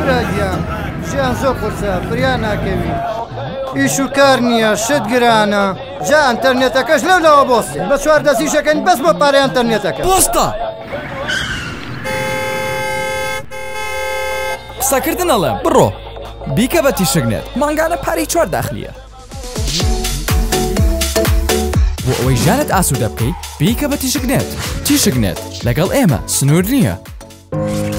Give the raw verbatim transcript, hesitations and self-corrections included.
براگیان ژیان زۆر قورسە بریان ناکەوی ئیش و کار نییە شت گرانە جا ئەنتەرنێتەکەش لەولەوە بۆستێ بە چوار دەستیشەکەن بەس بۆ پارەی ئەنتەرنێتەکە بۆستە قسەکردن ئەڵێ بڕۆ بیکە بە تیشکنێت مانگانە پارەی چوار داخلیە بۆ ئەوەی ژیانت ئاسوودە بکەیت بیکە بە تیشکنێت تیشکنێت لەگەڵ ئێمە سنوور نییە